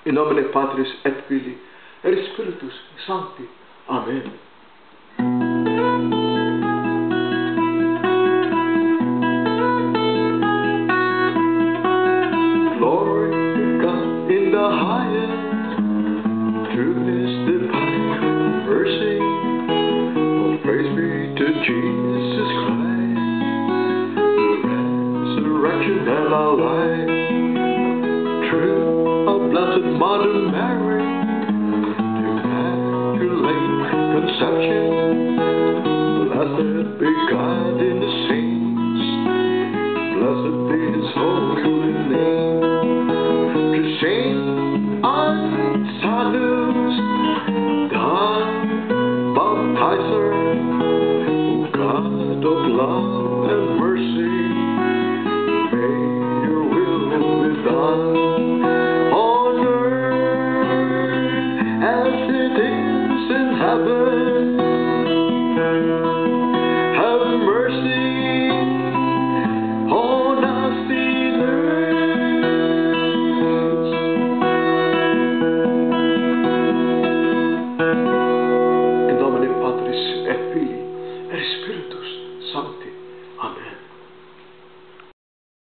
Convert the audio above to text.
In nomine Patris et Filii et Spiritus Sancti. Amen. Glory to God in the highest, truth is divine mercy. Oh, praise be to Jesus Christ, the resurrection and our life. True, our blessed Mother Mary, Immaculate conception. Blessed be God in the saints, blessed be His holy name. To Saint Ansanus, the Baptizer, O God of love and mercy,